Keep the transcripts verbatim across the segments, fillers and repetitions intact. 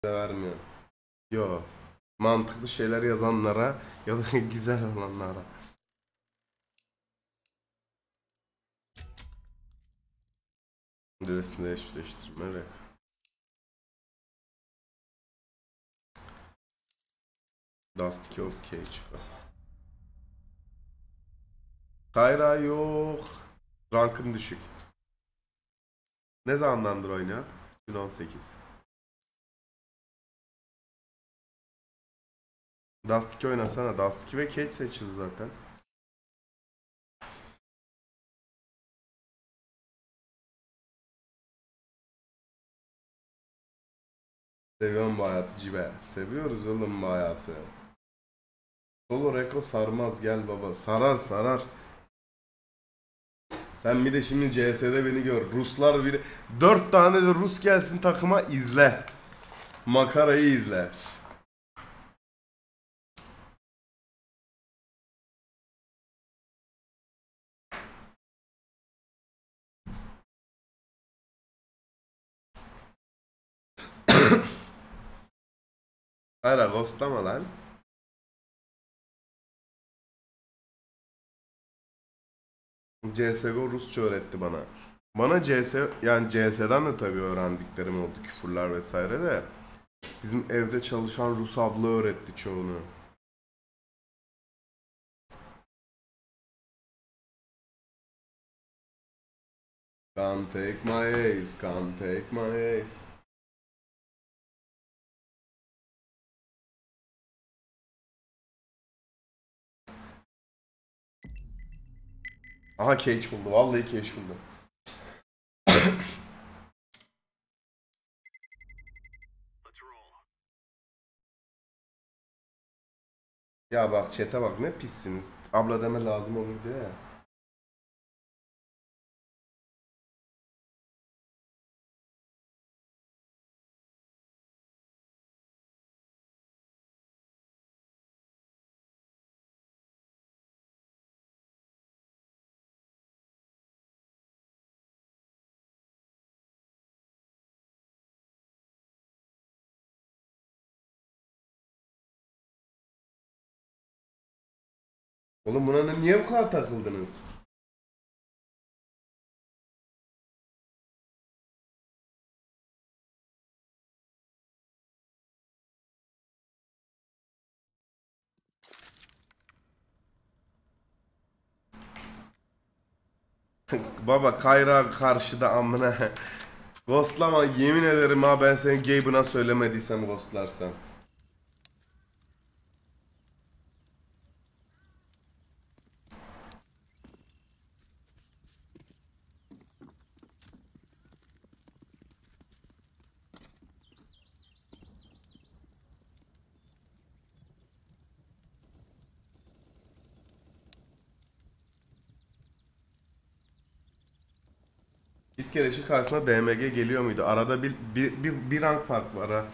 vermiyor. Yo. Mantıklı şeyler yazanlara ya da güzel olanlara. Resimde eşleştirme. Evet. Dust iki okey çıkıyor. Kayra yok. Rankım düşük. Ne zamandandır oynayan? iki bin on sekiz. Dust iki oynasana. Dust iki ve Cage seçildi zaten. Seviyorum bu hayatı cibe. Seviyoruz oğlum bu hayatı. Solo Reko sarmaz gel baba. Sarar sarar. Sen bir de şimdi C S'de beni gör. Ruslar bir de... Dört tane de Rus gelsin takıma izle. Makarayı izle. Hayır ghostlama lan. C S G O Rusça öğretti bana. Bana C S yani C S'den de tabii öğrendiklerim oldu, küfürler vesaire de. Bizim evde çalışan Rus abla öğretti çoğunu. Can't take my ace, can't take my ace. Aha Cage buldu, vallahi Cage buldu. Ya bak chat'e bak ne pissiniz. Abla deme lazım olur diyor ya. Oğlum buna ne- niye bu kadar takıldınız? Baba Kayra karşıda amına. Ghostlama yemin ederim ha, ben senin Gabe'ına söylemediysem ghostlarsam. İlk gelişi karşısına D M G geliyor muydu? Arada bir bir, bir, bir rank fark var ha.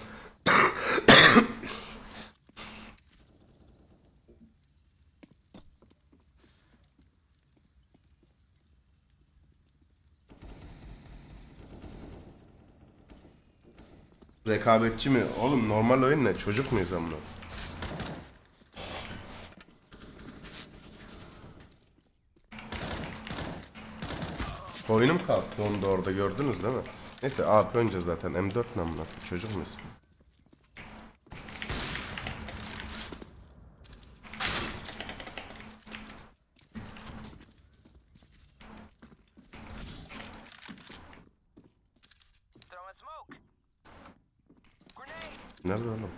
Rekabetçi mi? Oğlum normal oyun ne? Çocuk muyuz amına? Oyunum kastı onu da orada gördünüz değil mi? Neyse A P önce zaten M dört ne amına? Çocuk muyuz? Nerede oğlum?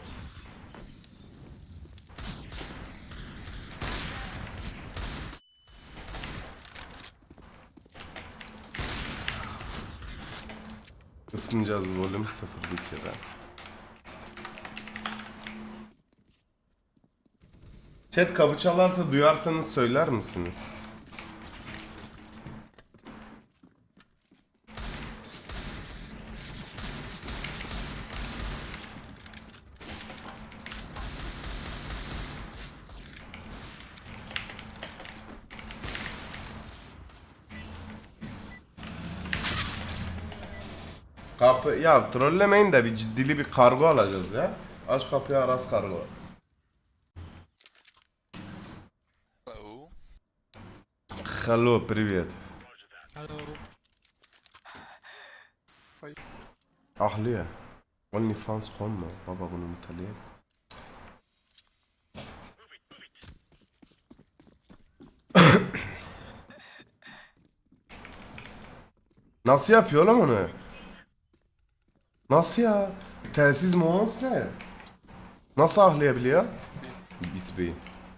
Isınacağız volüm sıfır bir kere. Chat kapı çalarsa duyarsanız söyler misiniz? Kapı ya trollemeyin de bir ciddili bir kargo alacağız ya. Aç kapıyı Aras kargo. Hello. Hello, привет. Hello. Ahliye. OnlyFans nokta com mu? Baba bunu mutaleye. Nasıl yapıyor lan onu? Nasıl ya? Telsiz muhans ne? Nasıl ahlayabiliyor? Beats Bey.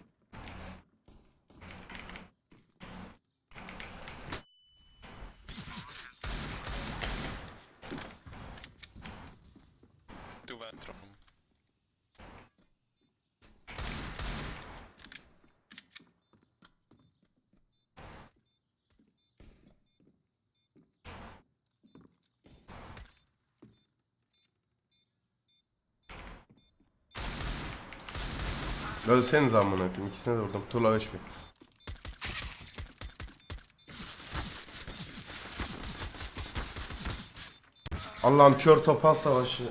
To väntroom. Ölseniz amına koyayım. İkisine de vurdum. Tula beş bin. Allah'ım kör topal savaşı.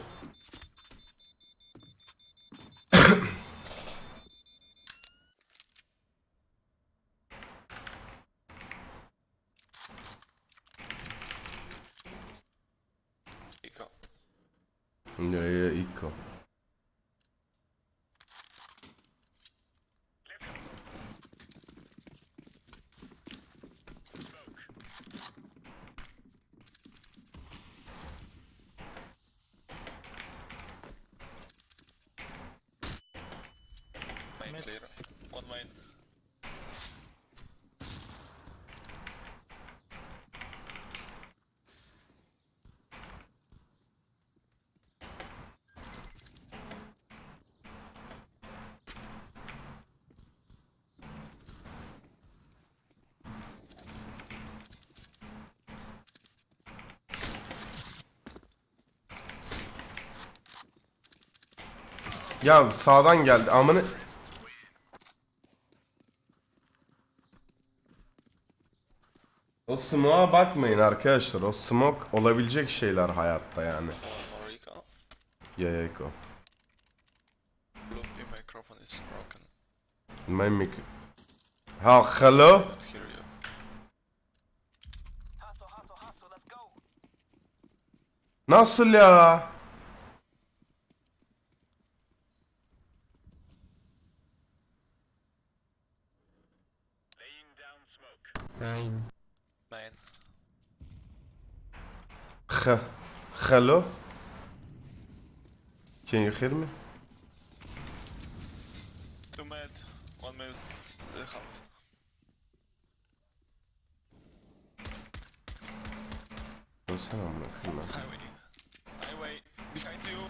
Iko. Ya ya Iko. Main clear. One main. Ya sağdan geldi amını. O smoke'a bakmayın arkadaşlar. O smoke olabilecek şeyler hayatta yani. One more Iko. Ya ya Iko. Loop, your microphone is broken. My mic. Ha hello. Not hear you. Nasıl ya? Main. H hello. Can you hear me? Two mid. One mid is uh, half. Ölsene amına koyayım lan. Highway. Highway. Behind you.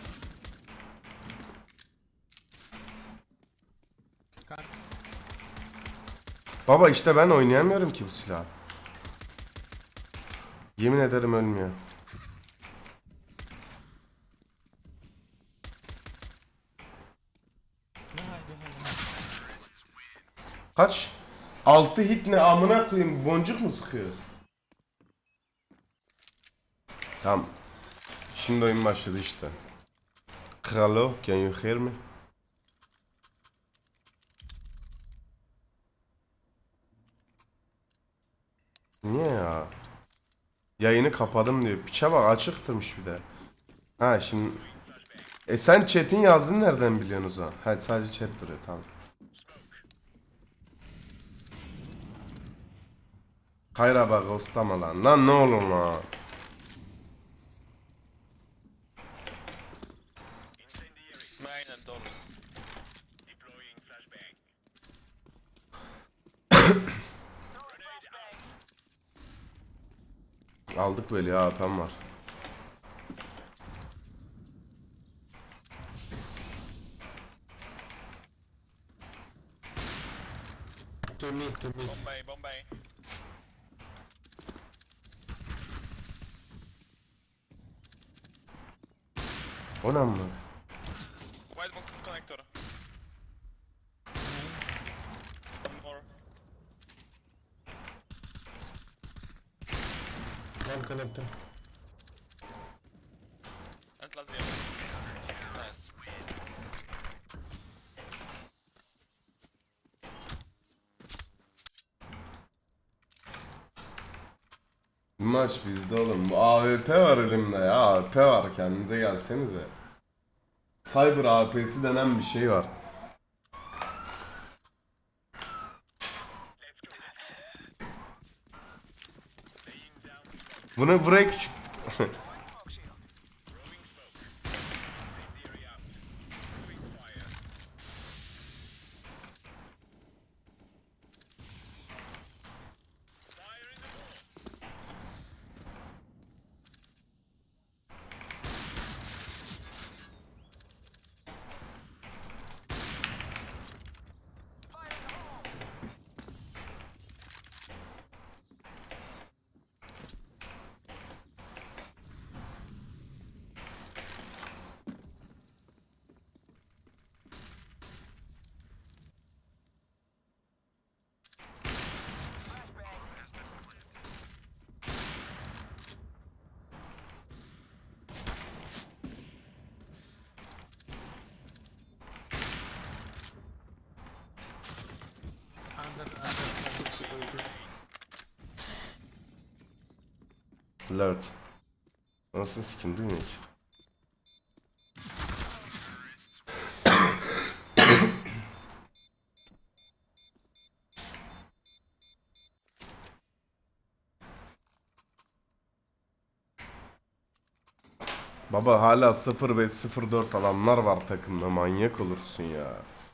Baba işte ben oynayamıyorum ki bu silahı. Yemin ederim ölmüyor. Kaç? altı hit ne amına koyayım, boncuk mu sıkıyoruz? Tamam. Şimdi oyun başladı işte. Hello, can you hear me? Niye ya? Yayını kapadım diyor. Piçe bak, açıktırmış bir de. Ha şimdi. E sen chat'in yazdığını nereden biliyorsun o zaman? Ha sadece chat duruyor, tamam. Kayra bak ghostlama lan. Lan ne olur lan. Main and dollars. Aldık böyle ya, atam var. To me, to me. Bombay, Bombay. O ne amına? White box connector. One more. One connector. Bu maç bizde oğlum. Bu A W P var elimde ya. A W P var, kendinize gelsenize. Cyber A W P'si denen bir şey var. Bunu buraya küçük... Under, under. Flirt. Nasıl skin değil mi hiç? Baba hala sıfır beş sıfır dört alanlar var takımda, manyak olursun ya.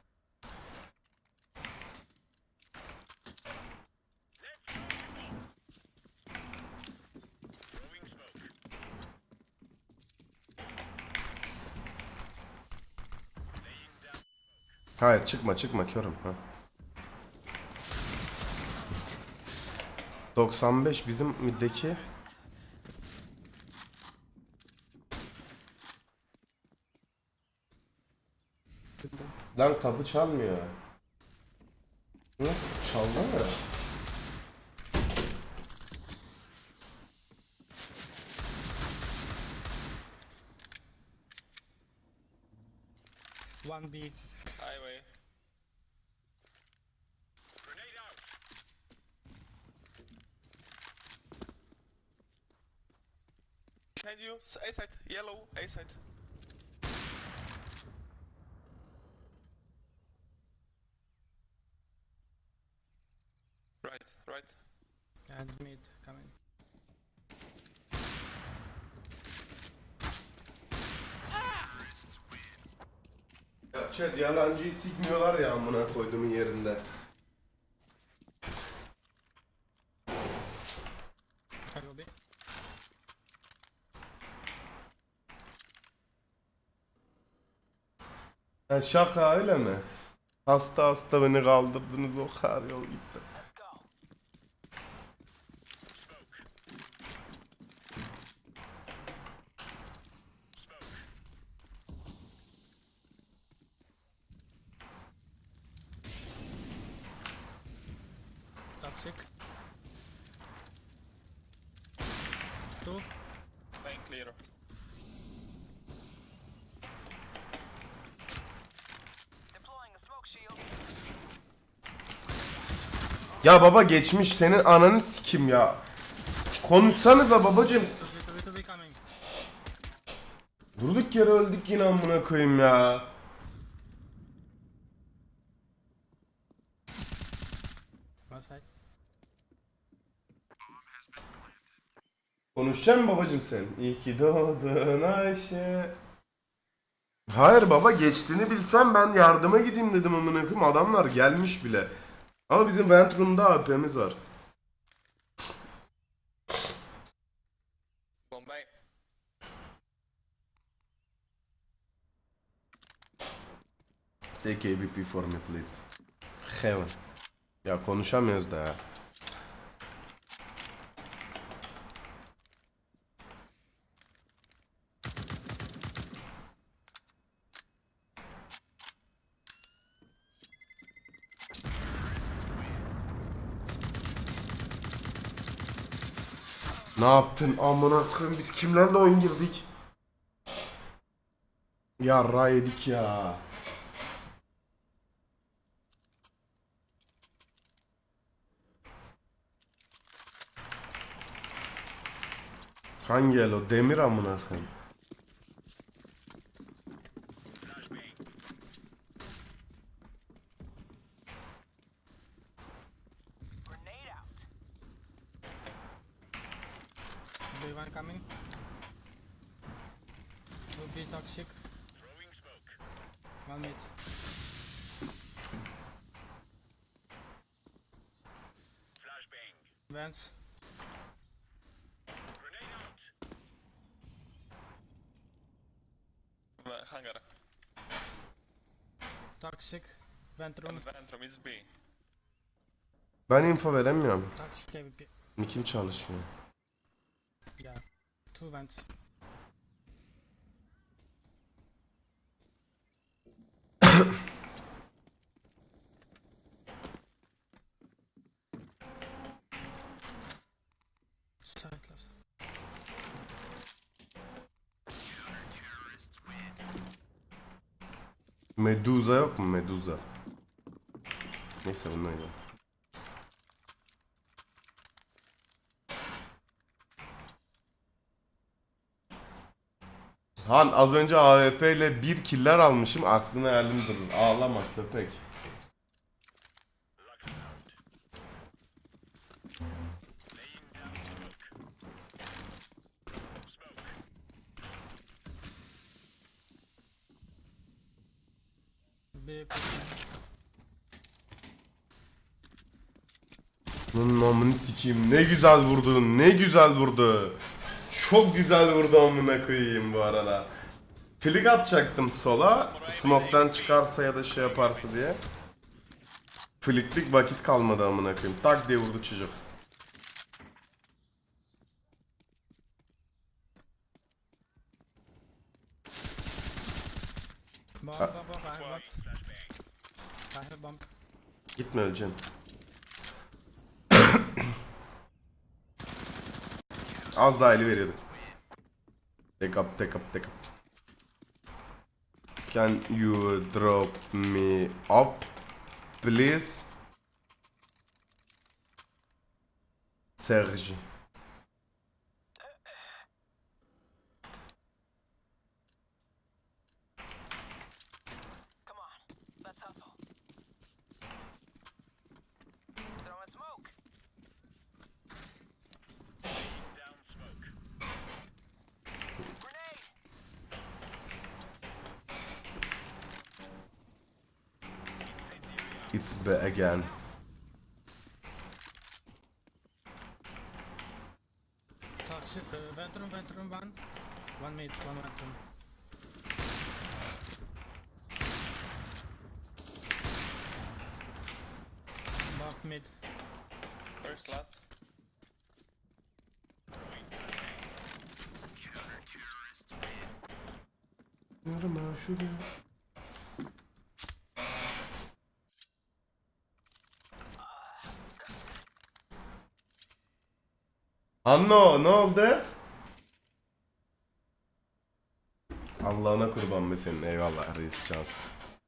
Hayır çıkma çıkma, körüm ha. doksan beş bizim middeki. Lan kapı çalmıyor. Nasıl çaldı mı? One B. Highway. Behind you, s- A side, yellow, A side. Right, right. And mid coming. Ya chat, yalancıyı sikmiyorlar ya amına koyduğumun yerinde. I will be. Ha, şaka öyle mi? Hasta hasta beni kaldırdınız, o kadar yol gitti. Toxic. Two. Main clear. Ya baba geçmiş, senin ananı sikim ya. Konuşsanıza babacım. Two B, two B, two B coming. Durduk yere öldük yine amına koyayım ya. One side. Konuşacak mısın babacım sen? İyi ki doğdun Ayşe. Hayır baba, geçtiğini bilsem ben yardıma gideyim dedim amına koyayım, adamlar gelmiş bile. Ama bizim vent room'da A P'miz var. Bombay. Take A W P for me please. Heaven. Ya konuşamıyoruz da ya. Ne yaptın amına koyayım, biz kimlerle oyun girdik? Yarra yedik ya. Hangi el o? Demir amına koyayım. B one coming. Two B toxic. One mid. Vents. Uh, hangar. Toxic. Vent room. And Ventrum is B. Ben info veremiyorum. Toxic A W P. Nikim çalışmıyor. Yeah. Two vents. Sightless. Medusa yok mu? Medusa. Neyse bununla oynayalım. Han az önce A W P ile bir killer almışım. Aklına hayalim durur. Ağlama köpek. B pushing. Bunun amını sikeyim. Ne güzel vurdu. Ne güzel vurdu. Çok güzel vurdu amına koyayım bu arada. Flick atacaktım sola. Smoke'tan çıkarsa ya da şey yaparsa diye. Flick'lik vakit kalmadı amına koyayım. Tak diye vurdu çocuk. Bomb, Ah. bomb, bomb. I have what? I have bomb. Gitme öleceğim. Az daha eli veriyorduk. Take up, take up, take up. Can you drop me up, please? Serge. Come on, let's hustle. Throwing smoke. Down smoke. Grenade. It's B again. Toxic. Uh, vent room, vent room one. One mid, one vent room. Bomb mid. First, last. Yarama şuraya. Anno ne oldu? Allah'ına kurban be senin. Eyvallah reis şans.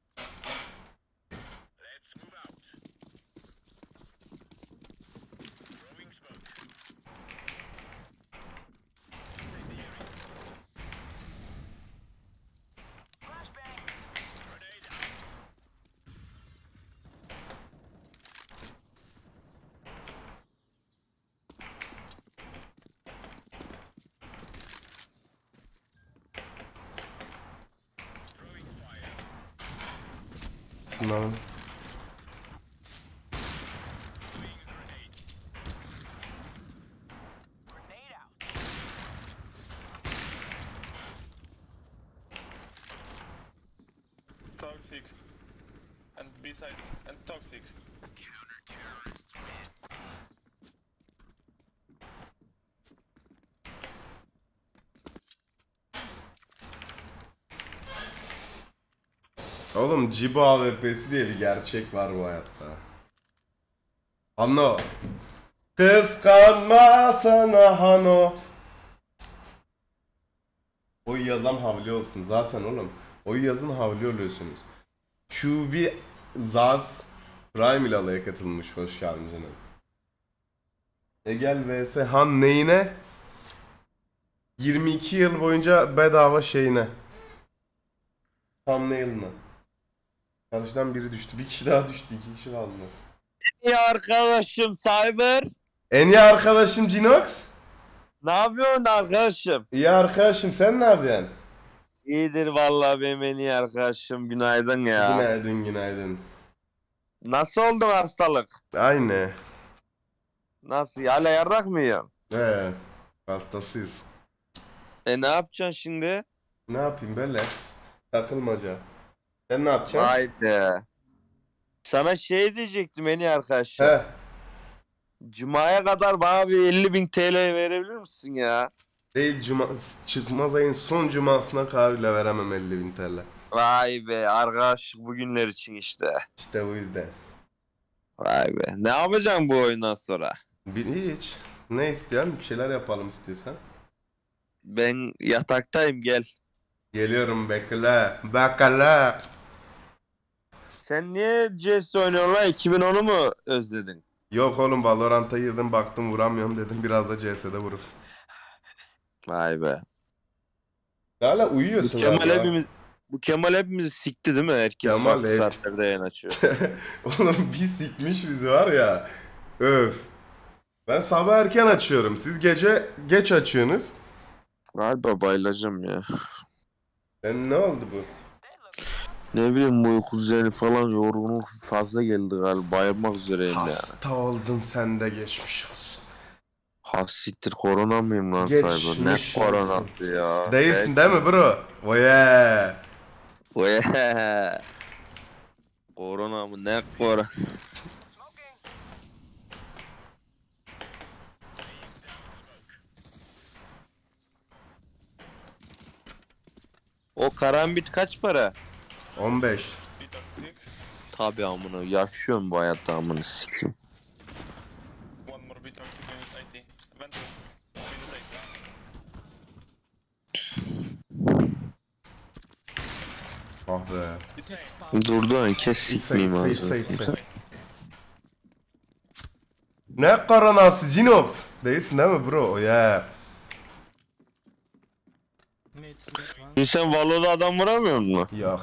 Sınavın. Grenade out. Toxic. And B side. And toxic. Oğlum Cibo A W P'si diye bir gerçek var bu hayatta. Hanno. Kıskanma sana Hano. Oy yazan havli olsun zaten oğlum. Oy yazın havli oluyorsunuz. Q V Zaz Prime ile alaya katılmış. Hoş geldin canım. Egel vs Han neyine? yirmi iki yıl boyunca bedava şeyine. Thumbnail'ına. Karşıdan biri düştü. Bir kişi daha düştü. İki kişi kaldı. Ya arkadaşım Cyber. En iyi arkadaşım Cinox. Ne yapıyorsun arkadaşım? İyi arkadaşım, sen ne yapıyorsun? İyidir vallahi benim en iyi arkadaşım. Günaydın ya. Günaydın günaydın. Nasıl oldu hastalık? Aynı. Nasıl? Hala yarrak mı yiyorsun? He. Hastasıyız. E ne yapacaksın şimdi? Ne yapayım böyle? Takılmaca. Sen ne yapacaksın? Vay be. Sana şey diyecektim en iyi arkadaşım. He. Cuma'ya kadar bana bir elli bin T L verebilir misin ya? Değil, cuma, çıkmaz ayın son cumasına kahvile veremem elli bin T L. Vay be arkadaşlık bugünler için işte. İşte bu yüzden. Vay be. Ne yapacaksın bu oyundan sonra? Bir hiç. Ne isteyen? Bir şeyler yapalım istiyorsan. Ben yataktayım gel. Geliyorum, bekle. Bekle. Sen niye C S oynuyorsun lan? iki bin onu mu özledin? Yok oğlum, Valorant'a girdim baktım vuramıyorum dedim, biraz da C S'de vurup. Vay be. Hala Bu uyuyorsun Kemal galiba. hepimiz bu Kemal hepimizi sikti değil mi? Herkes Kemal farklı ev- saatlerde yayın açıyor. Oğlum bir sikmiş bizi var ya. Öf. Ben sabah erken açıyorum. Siz gece geç açıyorsunuz. Galiba bayılacağım ya. Sen ne oldu bu? Ne bileyim bu uyku düzeni falan yorgunluk fazla geldi galiba. Bayılmak üzereyim ya. Hasta oldun sen de, geçmiş olsun. Ha siktir korona mıyım lan Geçmiş Cyber? Ne olsun. koronası ya? Değilsin değil mi bro? Oye. Oye. Korona mı? Ne korona? O karambit kaç para? on beş. Be toxic. Tabi amına yaşıyorum bu hayatta amına sikeyim. One more be toxic minus I T. Vent. Minus I T. Ah be. It's A. Durdu an kes İtse sikmeyeyim itse itse ağzını. itse. Ne koronası Cinox? Değilsin değil mi bro? Oye. Mid, mid one. Şimdi sen Valo'da adam vuramıyor musun? Yok.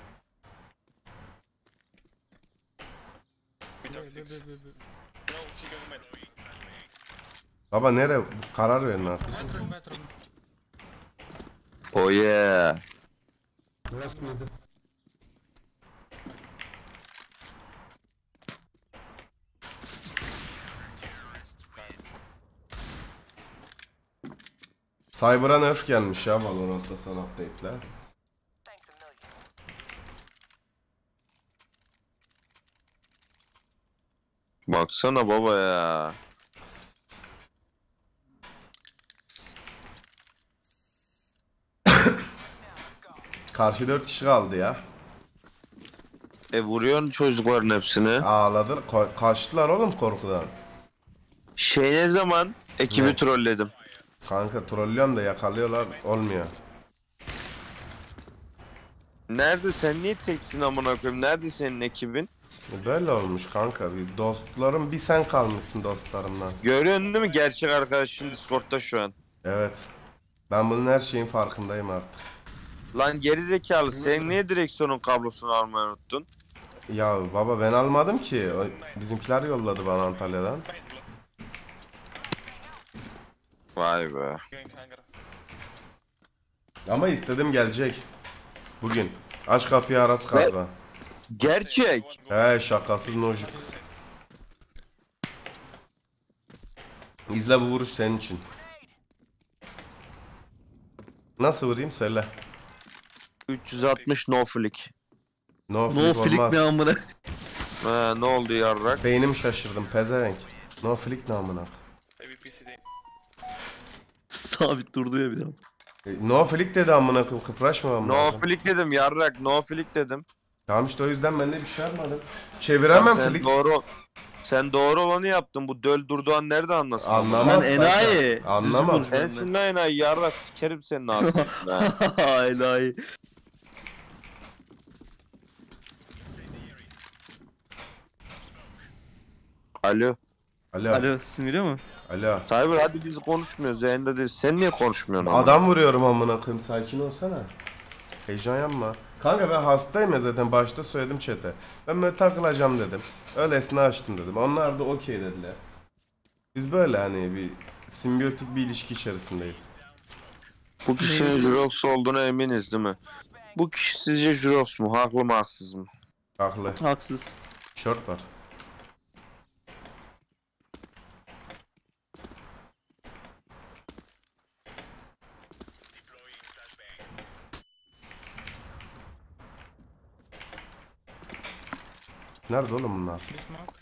Be B, toxic. B, B, B, B. No, he got mad. Baba nere? Karar verin artık. Bedroom, bedroom. Oh yeah. Cyber'a nerf gelmiş ya Valorant'ta son update'ler. Thanks a million. Baksana baba ya. Karşı dört kişi kaldı ya. E vuruyorsun çocukların hepsini. Ağladı. Ka- kaçtılar oğlum korkudan. Şey ne zaman? Ekibi Ne? trolledim. Kanka trollüyorum da yakalıyorlar, olmuyor. Nerede sen niye teksin amına koyayım? Nerede senin ekibin? Böyle olmuş kanka. Bir dostlarım, bir sen kalmışsın dostlarımdan. Görüyorsun değil mi gerçek arkadaşın Discord'da şu an? Evet. Ben bunun her şeyin farkındayım artık. Lan gerizekalı sen niye direksiyonun kablosunu almayı unuttun? Ya baba ben almadım ki. O, bizimkiler yolladı bana Antalya'dan. Paint blood. Vay be. Going hangar. Ama istedim gelecek. Bugün. Aç kapıyı Aras karga. Gerçek. He şakasız nojik. İzle bu vuruş senin için. Nasıl vurayım söyle. üç yüz altmış no flick. No, No flick flick olmaz. ne amına. Ha, ne oldu yarrak? Beynim şaşırdım pezevenk. No flick ne amına. Maybe P C D. Sabit durdu ya bir daha. E, No flick dedi amına koyayım, kıpraşmamam No lazım. flick dedim yarrak no flick dedim. Tamam işte o yüzden ben de bir şey yapmadım. Çeviremem sen flick. doğru sen doğru olanı yaptın. Bu döl durduğu an nerede anlasın? Anlamaz. Lan kanka. enayi. Anlamaz. Düzgün vursun. Sensin lan enayi yarrak sikerim senin ağzını. Ha. Enayi. Alo. Alo. Alo sesim geliyor mu? Alo. Cyber hadi biz konuşmuyoruz yayında değil. Sen niye konuşmuyorsun ama? Adam vuruyorum amına koyayım, sakin olsana. Heyecan yapma. Kanka ben hastayım ya, zaten başta söyledim chat'e. Ben böyle takılacağım dedim. Öylesine açtım dedim. Onlar da okey dediler. Biz böyle hani bir simbiyotik bir ilişki içerisindeyiz. Bu kişinin Jurox olduğuna eminiz değil mi? Bu kişi sizce Jurox mu? Haklı mı haksız mı? Haklı. Haksız. Short var. Nerede oğlum bunlar? Big smoke.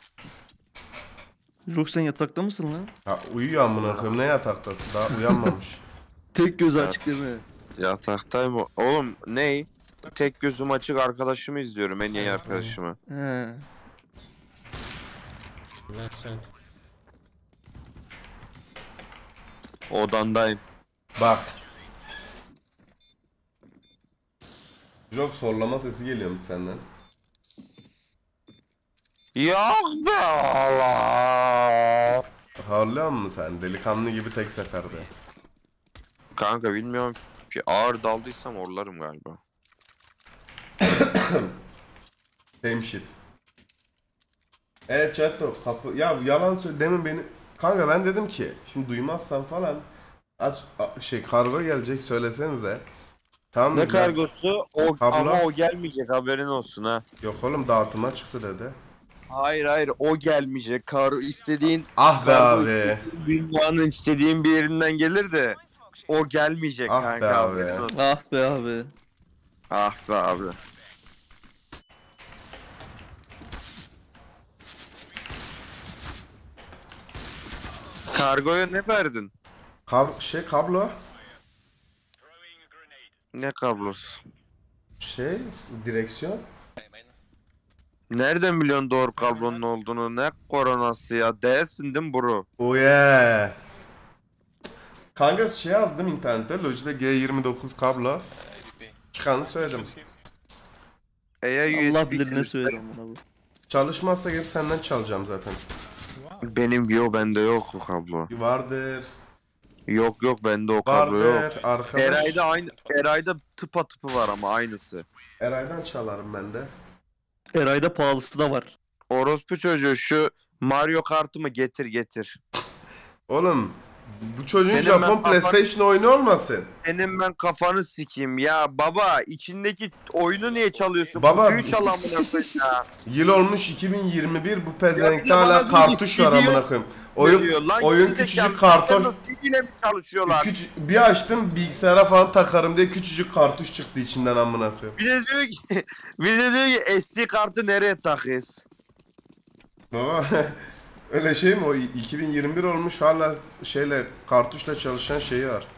Yok sen yatakta mısın lan? Ha uyuyor amına koyayım, ne yataktası, daha uyanmamış. Tek göz Evet. açık değil mi? Yataktayım o. Oğlum ney? Tek gözüm açık arkadaşımı izliyorum, en iyi arkadaşımı. He. Left side. Odandayım. Bak. Çok sorlama sesi geliyormuş senden. Yok be Allah. Harlıyor musun sen? Delikanlı gibi tek seferde. Kanka bilmiyorum ki ağır daldıysam orlarım galiba. Same shit. Evet chatto kapı. Ya yalan söyle, demin beni. Kanka ben dedim ki şimdi duymazsan falan aç a- şey kargo gelecek, söylesenize. Tamam Ne dediler. kargosu? O, Kablo. ama o gelmeyecek, haberin olsun ha. Yok oğlum, dağıtıma çıktı dedi. Hayır hayır o gelmeyecek. Kar istediğin Ah be kargo abi. dünyanın istediğin bir yerinden gelir de o gelmeyecek Ah be kanka. abi. haberin olsun. Ah be abi. Ah be abi. Kargoya ne verdin? Kab şey kablo. Ne kablosu? Şey direksiyon. Nereden biliyorsun doğru kablonun olduğunu? Ne koronası ya? Değilsin değil mi bro? Oh yeah. Kanka şey yazdım internette, Logitech G yirmi dokuz kablo. Çıkanı söyledim. Eğer Allah U S B bilir ne gelirse- söylerim buna bu. Çalışmazsa gelip senden çalacağım zaten. Wow. Benim yok, bende yok o kablo. Vardır. Yok yok bende o kablo yok. Vardır arkadaş. Eray'da aynı Eray'da tıpa tıpı var ama aynısı. Eray'dan çalarım ben de. Eray'da pahalısı da var. Orospu çocuğu şu Mario Kart'ımı getir getir. Oğlum bu çocuğun Senin Japon ben kafan- PlayStation oyunu olmasın. Senin ben kafanı sikeyim ya baba, içindeki oyunu niye çalıyorsun? Baba- Kutuyu çal amına koyayım ya. Yıl olmuş iki bin yirmi bir, bu Ya pezevenkte bir de bana hala diyor ki, kartuş var video- amına koyayım. Ne Oyun diyor lan? oyun Gerizekalı, küçücük kartoş. Nintendo mi çalışıyorlar? Küç- bir açtım bilgisayara falan takarım diye küçücük kartuş çıktı içinden amına koyayım. Bir de diyor ki bir de diyor ki S D kartı nereye takıyoruz? Baba öyle şey mi o, iki bin yirmi bir olmuş hala şeyle kartuşla çalışan şeyi var.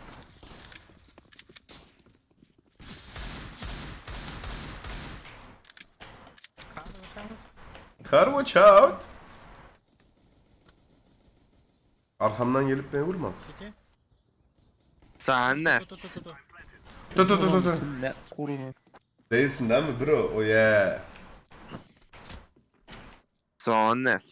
Car watch out. Arkamdan gelip beni vurmaz. City. Sen ne? Two, two, two, two. Tut tut tut tut. Korona, Ne korona. Değilsin değil mi bro? Oh yeah. Sen ne?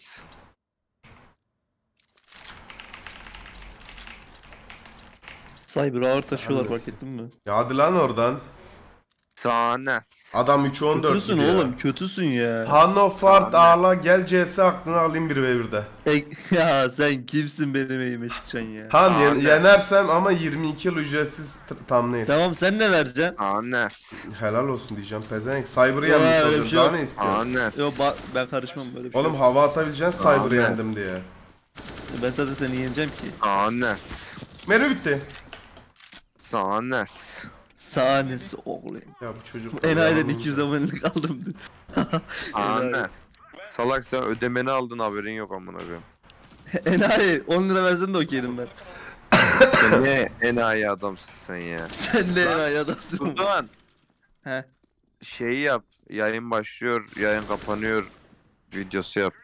Cyber ağır taşıyorlar Sen fark ettin mi? Ya hadi lan oradan. Sen ne? Adam üç on dört Kötüsün gidiyor. oğlum kötüsün ya. Hano Fart Tamam. ağla gel C S aklını alayım bir ve birde. E, ya sen kimsin benim elime çıkacaksın ya. Han yen- Abi. yenersem ama yirmi iki yıl ücretsiz t- thumbnail. Tamam sen ne vereceksin? Sen ne? Helal olsun diyeceğim pezevenk. Cyber'ı Ya, yenmiş öyle bir oluyoruz şey daha yok. ne istiyorsun? Sen ne? Yo ba- ben karışmam böyle bir şey. Oğlum yok. hava atabileceksin Cyber'ı Abi. yendim diye. Ben zaten seni yeneceğim ki. Sen ne? Merve bitti. Sen ne? Sahnesi oğlum. Ya bu çocuk. Enayi'den iki yüz abonelik aldım. Sen ne? Salak sen ödemeni aldın, haberin yok amına koyayım. Enayi on lira versen de okeydim ben. Sen ne enayi adamsın sen ya. Sen de Lan, enayi adamsın. O zaman He. şeyi yap. Yayın başlıyor, yayın kapanıyor. Videosu yap.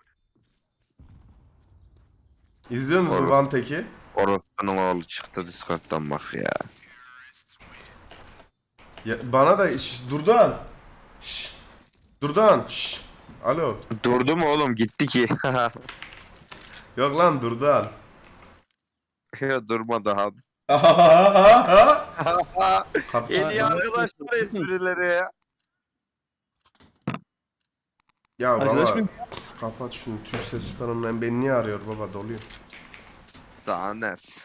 İzliyor musun Oğlum. Van Tek'i? Orospu'nun oğlu çıktı Discord'dan bak ya. Ya, bana da şş, Durdoğan. Şş. Durdoğan. Şş. Alo. Durdu mu oğlum, gitti ki. Yok lan durdu al. Ya durma daha. Kapı En iyi arkadaşlar esprileri ya. Ya Arkadaş baba mı? kapat şunu. Türkse Süper Online beni niye arıyor baba, doluyor. Sahnes.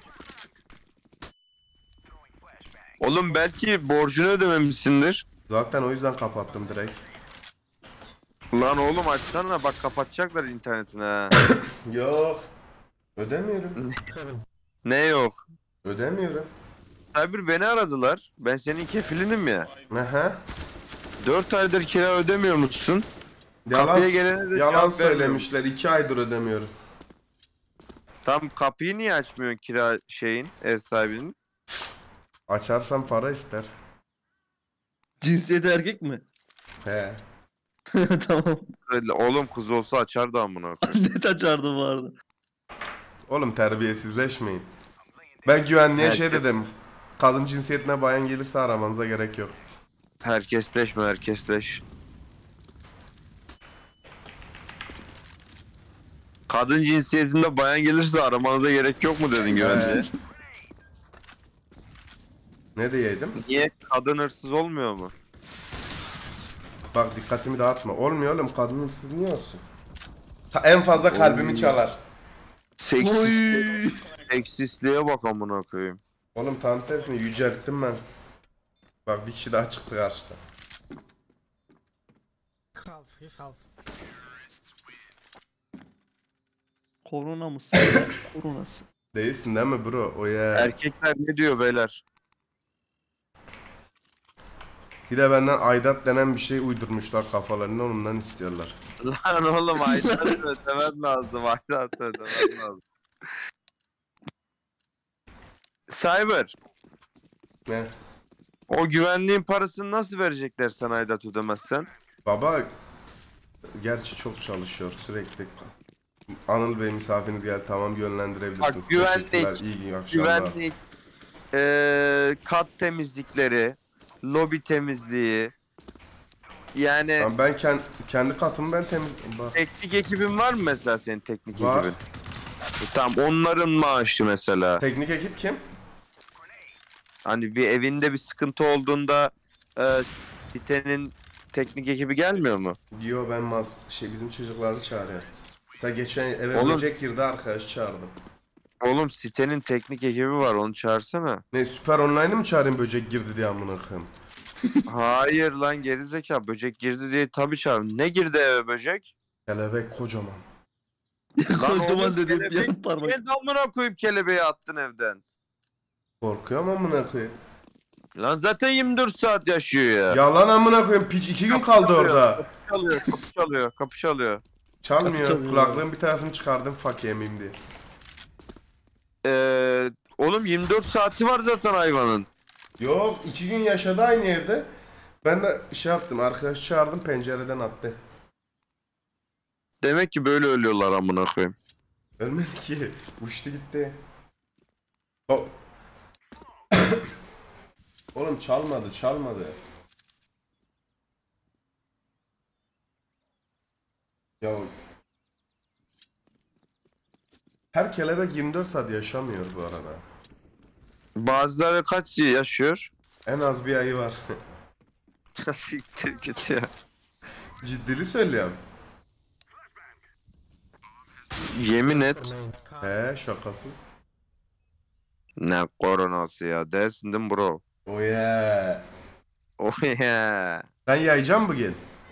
Oğlum belki borcunu ödememişsindir. Zaten o yüzden kapattım direkt. Lan oğlum açsana bak kapatacaklar internetini ha. Yok. Ödemiyorum. Ne yok? Ödemiyorum. Sabir beni aradılar. Ben senin kefilinim ya. Aha. Dört aydır kira ödemiyor musun? Yalan, Kapıya gelene de yalan cevap söylemişler. iki aydır ödemiyorum. Tam kapıyı niye açmıyorsun kira şeyin ev sahibinin? Açarsam para ister. Cinsiyeti erkek mi? He. Tamam. Öyle, oğlum kız olsa açardı amına koyayım. Net açardı bu arada. Oğlum terbiyesizleşmeyin. Ben güvenliğe şey Herkes- dedim. Kadın cinsiyetine bayan gelirse aramanıza gerek yok. Herkesleşme herkesleş. Kadın cinsiyetinde bayan gelirse aramanıza gerek yok mu dedin güvenliğe? Ne diyeydim? Niye? Kadın hırsız olmuyor mu? Bak dikkatimi dağıtma. Olmuyor oğlum, kadın hırsız niye olsun? Ha, en fazla kalbimi çalar. Seksist, Oy. seksistliğe bak amına koyayım. Oğlum tam tersine yücelttim ben. Bak bir kişi daha çıktı karşıda. Half, he's half. Korona mısın? Koronası. Değilsin değil mi bro? O ya. Erkekler ne diyor beyler? Bir de benden aidat denen bir şey uydurmuşlar kafalarına, ondan istiyorlar. Lan oğlum aidat ödemen lazım. Aidat ödemen lazım. Cyber, Ne? o güvenliğin parasını nasıl verecekler sana aidat ödemezsen? Baba gerçi çok çalışıyor sürekli. Anıl Bey misafiriniz geldi, tamam yönlendirebilirsiniz. Bak, güvenlik, Teşekkürler, iyi gün akşamlar. Güvenlik, eee kat temizlikleri, lobi temizliği. Yani Tamam, ben kend, kendi katımı ben temiz... Bak. teknik ekibin var mı mesela senin teknik Var. ekibin? E, tamam onların maaşı mesela. Teknik ekip kim? Hani bir evinde bir sıkıntı olduğunda e, sitenin teknik ekibi gelmiyor mu? Diyor ben mas şey bizim çocukları çağırıyor. Sen geçen eve Oğlum. böcek girdi, arkadaş çağırdım. Oğlum sitenin teknik ekibi var onu çağırsana. Ne, Süper Online'ı mı çağırayım böcek girdi diye amına koyayım? Hayır lan gerizekalı böcek girdi diye tabii çağır. Ne girdi eve böcek? Kelebek kocaman. Lan Kocaman oğlum, dedim kelebek- yan parmak. Niye damına koyup kelebeği attın evden? Korkuyorum amına koyayım. Lan zaten yirmi dört saat yaşıyor ya. Yalan amına koyayım, piç iki gün kaldı orada. Kapı çalıyor, kapı çalıyor, kapı çalıyor. Çalmıyor. Kapı çalıyor. Kulaklığın bir tarafını çıkardım fak yemeyeyim diye. Ee, oğlum yirmi dört saati var zaten hayvanın. Yok, iki gün yaşadı aynı evde. Ben de şey yaptım, arkadaş çağırdım, pencereden attı. Demek ki böyle ölüyorlar amına koyayım. Ölmedi ki. Uçtu gitti. O... Oğlum çalmadı, çalmadı. Ya her kelebek yirmi dört saat yaşamıyor bu arada. Bazıları kaç yıl yaşıyor? En az bir ayı var. Siktir git ya. Ciddili söylüyorum. Yemin et. He, şakasız. Ne koronası ya dersin değil mi bro? Oh yeah. Oh yeah. Sen yayacağım bugün.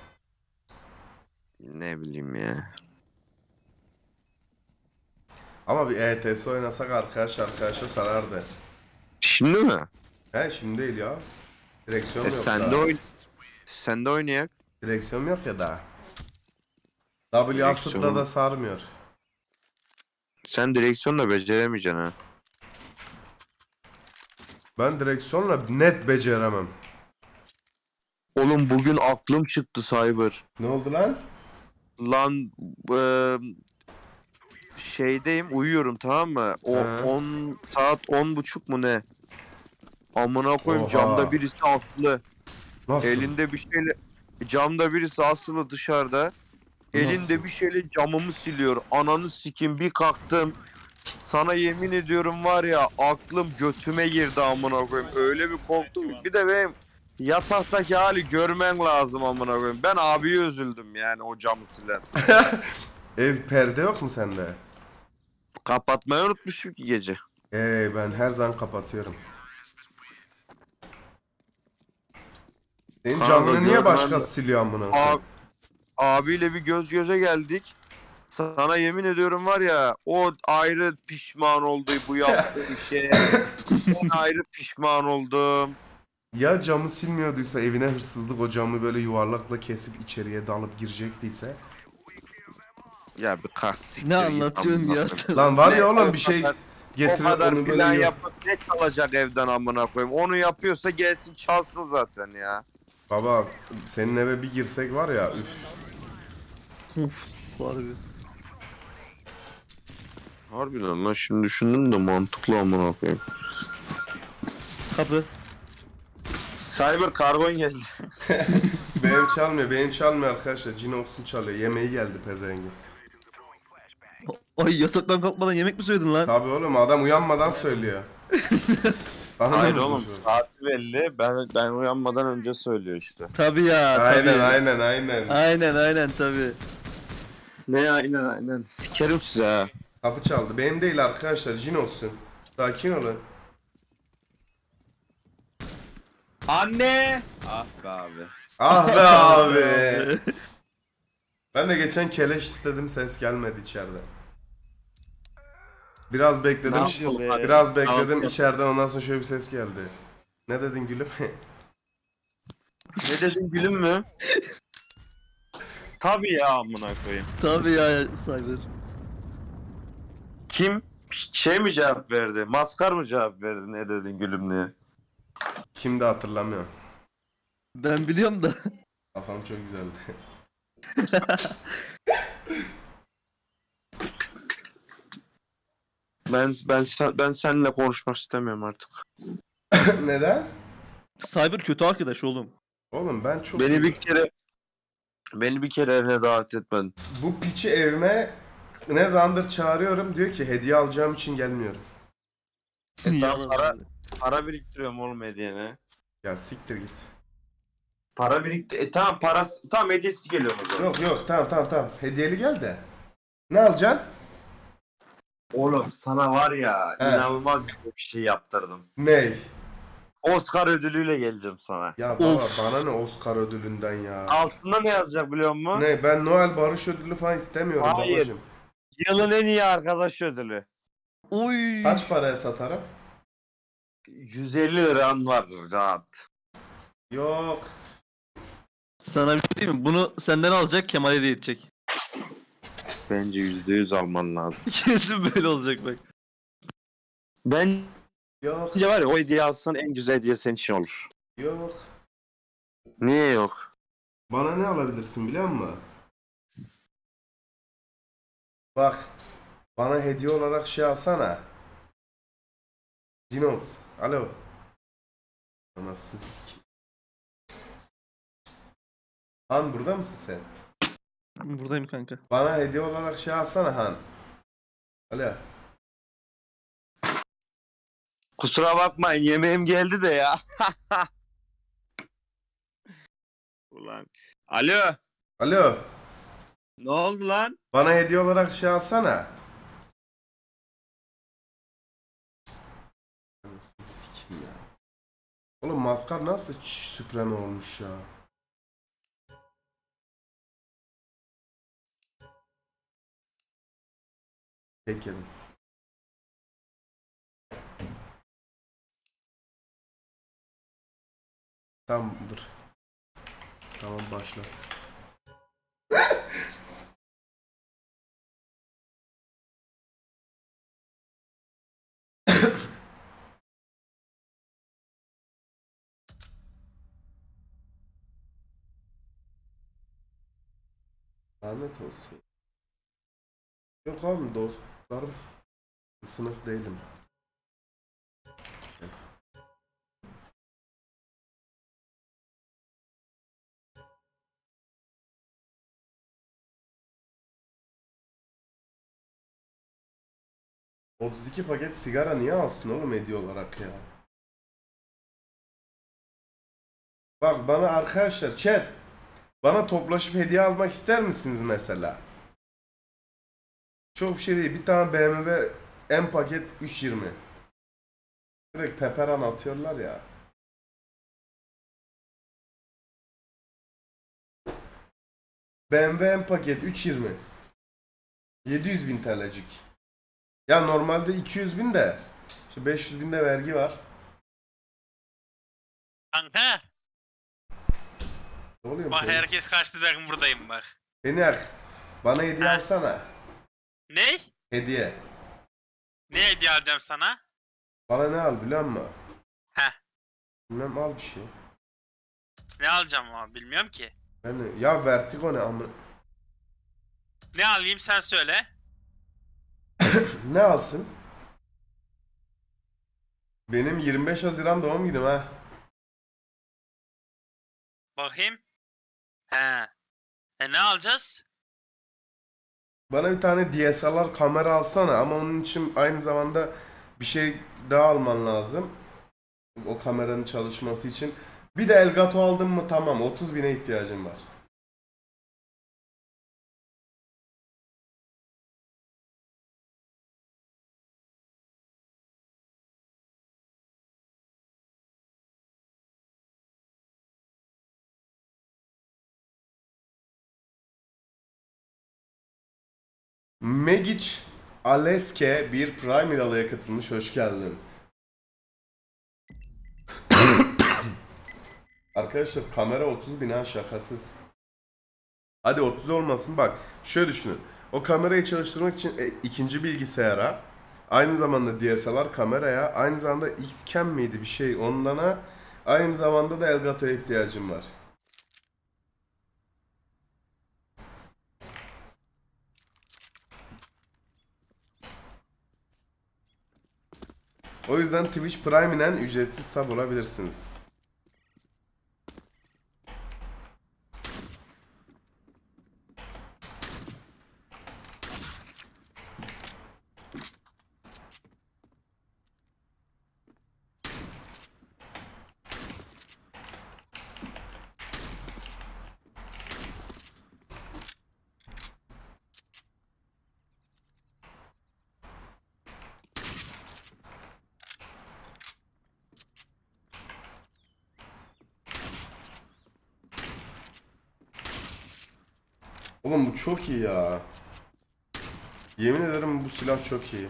Ne bileyim ya. Ama bir E T S oynasak arkadaş arkadaşa sarardı. Şimdi mi? He, şimdi değil ya. Direksiyon E yok sen daha. de oyn sen de oynayak. Direksiyon yok ya daha. W asıtla Direksiyon- da sarmıyor. Sen direksiyonla beceremeyeceksin ha. Ben direksiyonla net beceremem. Oğlum bugün aklım çıktı Cyber. Ne oldu lan? Lan eee, şeydeyim uyuyorum tamam mı? O He. on saat on buçuk mu ne? Amına koyayım Oha. camda birisi asılı. Nasıl? Elinde bir şeyle camda birisi asılı dışarıda. Elinde Nasıl? bir şeyle camımı siliyor. Ananı sikim bir kalktım. Sana yemin ediyorum var ya aklım götüme girdi amına koyayım. Öyle bir korktum ki. Bir de benim yataktaki hali görmen lazım amına koyayım. Ben abiye üzüldüm yani o camı silen. Ev perde yok mu sende? Kapatmayı unutmuşum ki gece. Ee ben her zaman kapatıyorum. Senin Kanka, camını niye gördüm başkası ben de. siliyor amına Abi, koyayım? abiyle bir göz göze geldik. Sana yemin ediyorum var ya o ayrı pişman oldu bu yaptığı işe. Ben ayrı pişman oldum. Ya camı silmiyorduysa evine hırsızlık o camı böyle yuvarlakla kesip içeriye dalıp girecektiyse. Ya bir kah siktir Ne git anlatıyorsun amına ya koyayım. sen? Lan var Ne ya o oğlum bir şey kadar- O getirip kadar onu böyle plan yu- yapıp ne çalacak evden amına koyayım. Onu yapıyorsa gelsin çalsın zaten ya. Baba senin eve bir girsek var ya üf. Of, harbi. Harbiden lan şimdi düşündüm de mantıklı amına koyayım. Kapı. Cyber kargon geldi. Benim çalmıyor benim çalmıyor arkadaşlar. Cinox'un çalıyor. Yemeği geldi pezevengi. Ay yataktan kalkmadan yemek mi söyledin lan? Tabi oğlum adam uyanmadan söylüyor. Bana Hayır ne oğlum bozmuş? saati belli. Ben ben uyanmadan önce söylüyor işte. Tabii ya tabii. Aynen aynen aynen. Aynen aynen tabii. Ne aynen aynen. Sikerim size ha. Kapı çaldı. Benim değil arkadaşlar Cinox'un. Sakin olun. Anne! Ah be abi. Ah be abi. Ben de geçen keleş istedim ses gelmedi içeride. Biraz bekledim. Ne yapıyorsun be? Biraz bekledim yapıyorsun? içeriden ondan sonra şöyle bir ses geldi. Ne dedin gülüm? Ne dedin gülüm mü? Tabii ya amına koyayım. Tabii ya Cyber. Kim? Şey mi cevap verdi? Maskar mı cevap verdi? Ne dedin gülüm diye? Kimdi hatırlamıyorum. Ben biliyorum da. Kafam çok güzeldi. Ben ben sen- ben seninle konuşmak istemiyorum artık. Neden? Cyber kötü arkadaş oğlum. Oğlum ben çok... Beni bir kere beni bir kere evine davet etmedin. Bu piçi evime ne zamandır çağırıyorum diyor ki hediye alacağım için gelmiyorum. E, tamam, Yalan para, abi. para biriktiriyorum oğlum hediyene. Ya siktir git. Para birikti. E tamam parası tamam hediyesi geliyor o zaman. Yok yok tamam tamam tamam. Hediyeli gel de. Ne alacaksın? Oğlum sana var ya He. inanılmaz bir şey yaptırdım. Ney? Oscar ödülüyle geleceğim sana. Ya baba Of. bana ne Oscar ödülünden ya. Altında ne yazacak biliyor musun? Ne ben Noel Barış ödülü falan istemiyorum Hayır. babacım. Yılın en iyi arkadaş ödülü. Oy. Kaç paraya satarım? yüz elli liran vardır rahat. Yok. Sana bir şey diyeyim mi? Bunu senden alacak Kemal'e de yetecek. Bence yüzde yüz alman lazım. Kesin böyle olacak bak. Bence Yok. var ya o hediye alsan en güzel hediye senin için olur. Yok. Niye yok? Bana ne alabilirsin biliyor musun? Bak. Bana hediye olarak şey alsana. Cinox. Alo. Anasını sikeyim. Han burada mısın sen? Buradayım kanka. Bana hediye olarak şey alsana Han. Alo. Kusura bakmayın yemeğim geldi de ya. Ulan. Alo. Alo. Ne oldu lan? Bana hediye olarak şey alsana. Anasını sikeyim ya. Oğlum maskar nasıl ç- süpreme olmuş ya. Tek yedim. Tamam dur. Tamam başla. Lanet olsun. Yok abi dostlarım. Sınıf değilim. Kes. otuz iki paket sigara niye alsın oğlum hediye olarak ya? Bak bana arkadaşlar chat. Bana toplaşıp hediye almak ister misiniz mesela? Çok bir şey değil. Bir tane B M W M paket üç yirmi. Direkt peperan atıyorlar ya. B M W M paket üç yirmi. yedi yüz bin T L'cik. Ya normalde iki yüz bin de. İşte beş yüz bin de vergi var. Kanka Ne oluyor bak senin? herkes kaçtı derim buradayım bak. Eniak, bana hediye Ha. alsana. Ne? Hediye. Ne hediye alacağım sana? Bana ne al biliyor musun? Heh. Bilmem al bir şey. Ne alacağım ama bilmiyorum ki. Ben de, ya Vertigo ne amına? Ne alayım sen söyle. Ne alsın? Benim yirmi beş Haziran doğum günüm ha. Bakayım. He. E ne alacağız? Bana bir tane D S L R kamera alsana ama onun için aynı zamanda bir şey daha alman lazım. O kameranın çalışması için. Bir de Elgato aldın mı tamam otuz bine ihtiyacım var. Megic Aleske bir Prime Ilalı'ya katılmış. Hoş geldin. Arkadaşlar kamera otuz bin ha şakasız. Hadi otuz olmasın bak. Şöyle düşünün. O kamerayı çalıştırmak için e, ikinci bilgisayara aynı zamanda D S L R kameraya aynı zamanda X-Cam miydi bir şey ondan'a aynı zamanda da Elgato'ya ihtiyacım var. O yüzden Twitch Prime ile ücretsiz sub olabilirsiniz. Oğlum bu çok iyi ya. Yemin ederim bu silah çok iyi.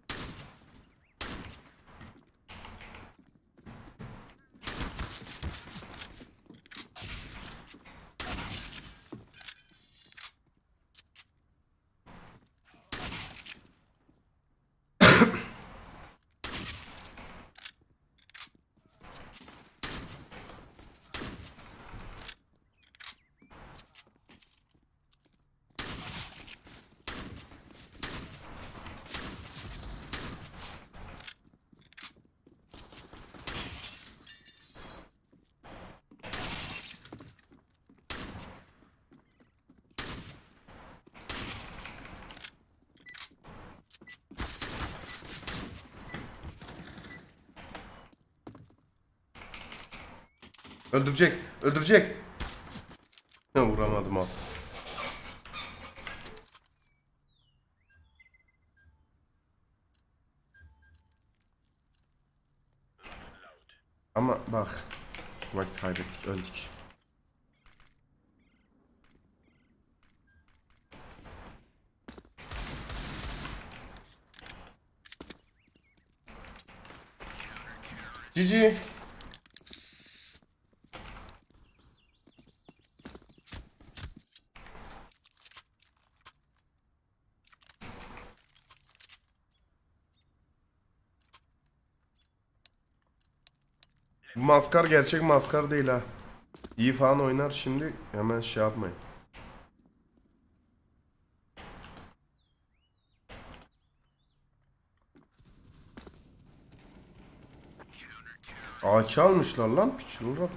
Öldürecek, öldürecek. Ne vuramadım ha. Ama bak, vakit kaybettik, öldük. Cici. Bu maskar gerçek maskar değil ha. İyi falan oynar şimdi hemen şey yapmayın. Ağaç almışlar lan piçlura bak.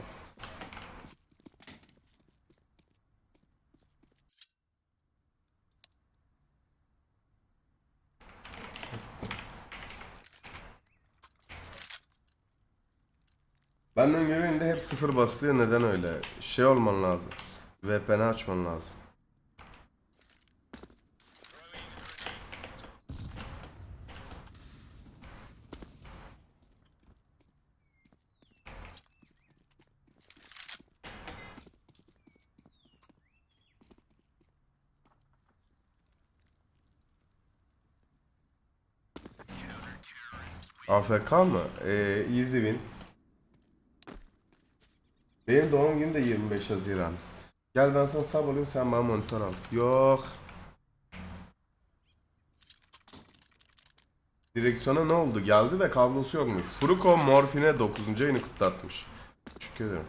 Benden görevinde hep sıfır basılıyor. Neden öyle? Şey olman lazım. V P N açman lazım. A F K mı? Ee, easy win. Benim doğum günüm de yirmi beş Haziran. Gel ben sana sub olayım, sen bana monitör al. Yok. Direksiyona ne oldu? Geldi de kablosu yokmuş. Furuko Morfine dokuzuncu ayını kutlatmış. Teşekkür ederim.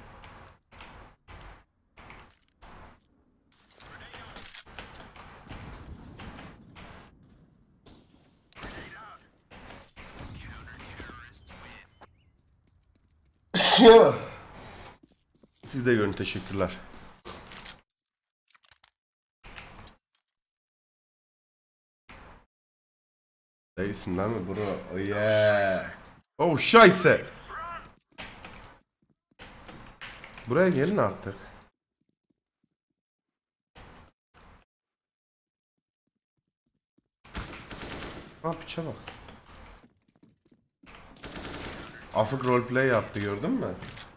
Siz de görün, teşekkürler. Değilsin değil mi bro? Oh yeah. Oh şayse. Buraya gelin artık. Ha piçe bak. Afık roleplay yaptı, gördün mü?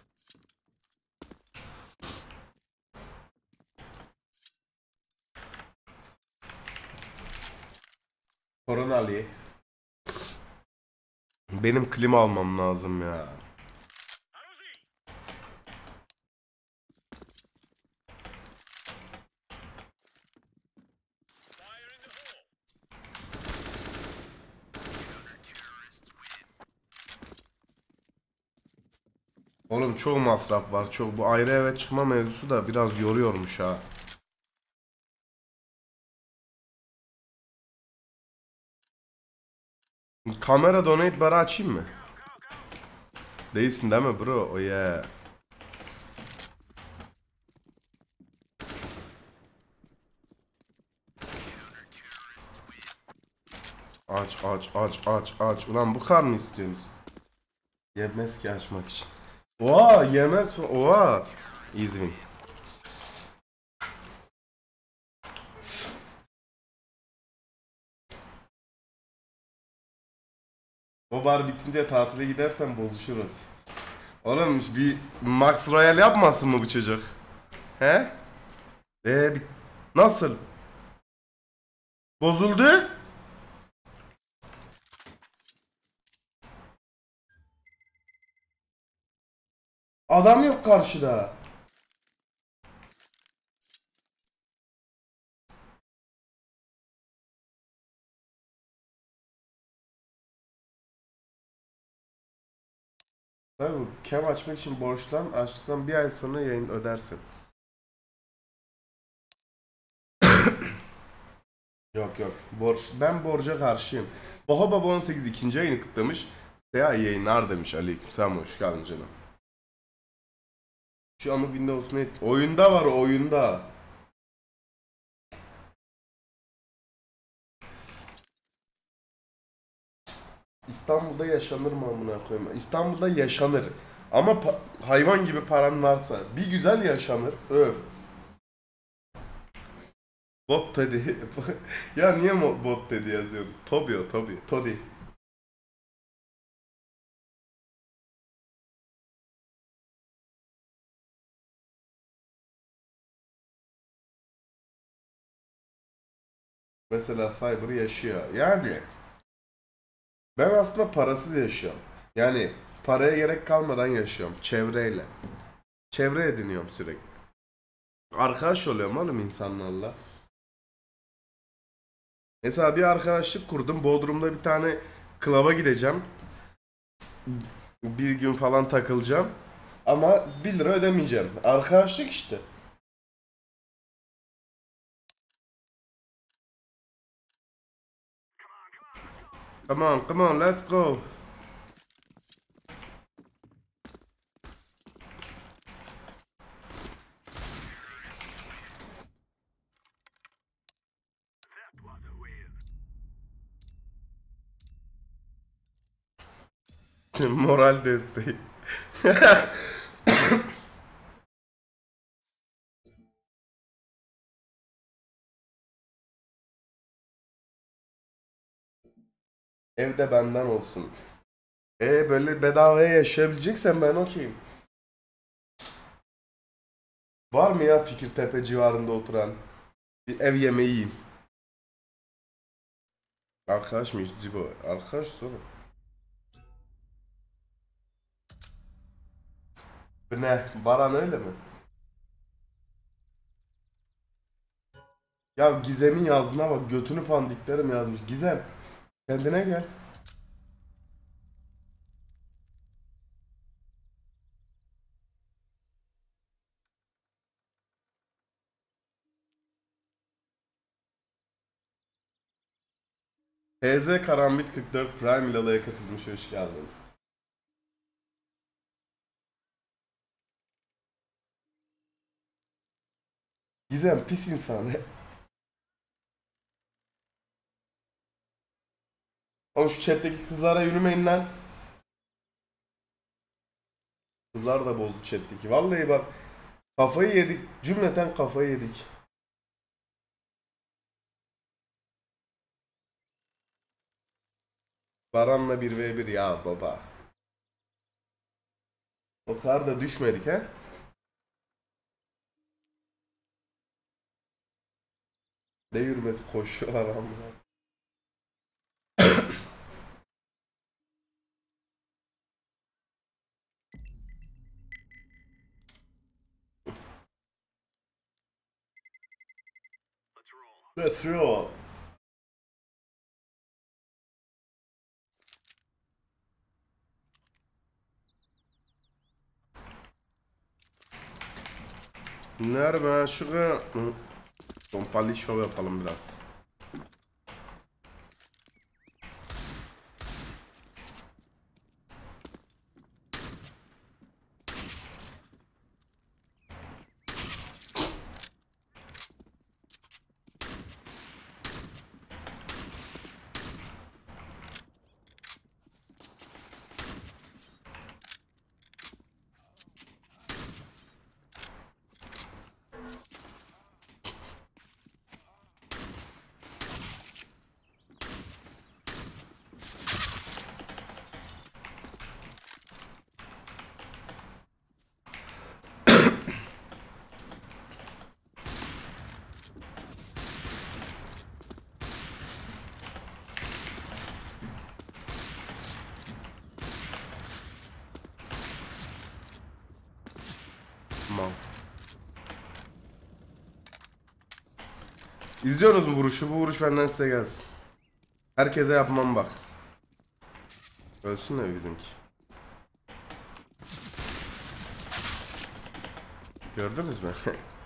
Korona Ali. Benim klima almam lazım ya. Oğlum çok masraf var, çok. Bu ayrı eve çıkma mevzusu da biraz yoruyormuş ha. Kamera donate barı açayım mı? Değilsin değil mi bro? Oh yeah. Aç aç aç aç aç. Ulan bu kadar mı istiyorsunuz? Yemez ki açmak için. Oha yemez. Oha. İzmin. O bar bitince tatile gidersen bozuşuruz. Oğlum bir Max Royal yapmasın mı bu çocuk? He? Ee, bi- nasıl? Bozuldu? Adam yok karşıda. Tabii bu cam açmak için borçlan, açtıktan bir ay sonra yayın ödersin. Yok yok. Borç, ben borca karşıyım. Boha Baba on sekiz ikinci ayını kutlamış. Seha iyi yayınlar demiş. Aleykümselam, hoş geldin canım. Şu anlık Windows'un etki. Oyunda var, oyunda. İstanbul'da yaşanır mı amına koyayım? İstanbul'da yaşanır. Ama pa- hayvan gibi paran varsa bir güzel yaşanır. Öf. Bot dedi. Ya niye mo- bot dedi yazıyoruz? Tobio, Tobio, Todi. Mesela Cyber yaşıyor. Yani ben aslında parasız yaşıyorum. Yani paraya gerek kalmadan yaşıyorum. Çevreyle. Çevre ediniyorum sürekli. Arkadaş oluyorum oğlum insanlarla. Mesela bir arkadaşlık kurdum. Bodrum'da bir tane klaba gideceğim. Bir gün falan takılacağım. Ama bir lira ödemeyeceğim. Arkadaşlık işte. Come on, come on, let's go. Moral desteği. Evde benden olsun. E böyle bedavaya yaşayabileceksen ben okeyim. Var mı ya Fikirtepe civarında oturan? Bir ev yemeği yiyeyim. Arkadaş mıyız Cibo? Arkadaş sonra. Bu ne? Baran öyle mi? Ya Gizem'in yazdığına bak. Götünü pandiklerim yazmış. Gizem. Kendine gel. H Z Karambit kırk dört Prime ile alaya katılmış. Hoş geldin. Gizem pis insan. Oğlum şu chatteki kızlara yürümeyin lan. Kızlar da bozdu chatteki. Vallahi bak. Kafayı yedik. Cümleten kafayı yedik. Baran'la bir ve bir ya baba. O kadar da düşmedik he. Ne yürümesi koşuyorlar amına. Let's roll. Nerede şuraya pompalı şov yapalım biraz. Tamam. İzliyorsunuz mu vuruşu? Bu vuruş benden size gelsin. Herkese yapmam bak. Ölsün de bizimki. Gördünüz mü?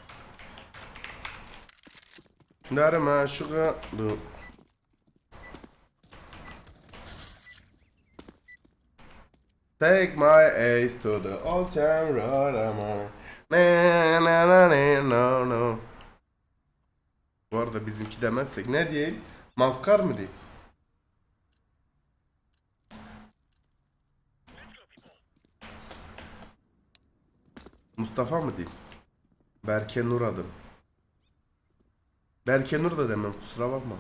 Nerede şu kadar? Take my ace to the old town road, I'm on. Na na na na no no. Bu arada bizimki demezsek ne diyeyim? Maskar mı diyeyim? Mustafa mı diyeyim? Berke Nur adım. Berke Nur da demem, kusura bakma.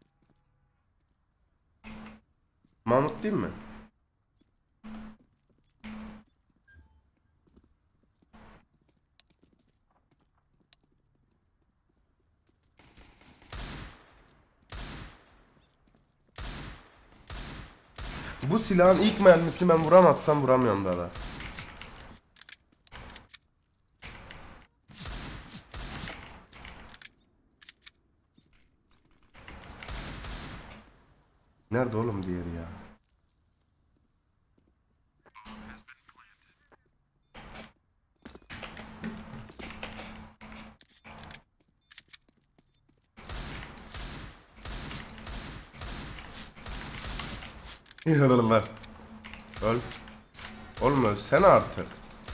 Mahmut değil mi? Bu silahın ilk mermisini ben vuramazsam vuramıyorum daha da. Nerede oğlum diğeri ya? Yallah. Öl. Oğlum ölsene artık.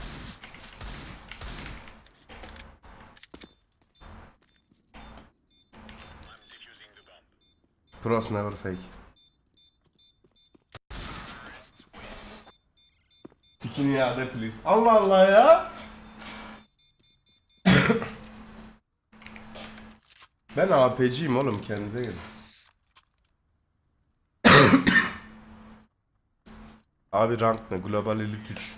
Pros never fake. Skin iade please. Allah Allah ya. Ben A P C'yim oğlum, kendinize gelin. Abi rank ne? Global Elite üç.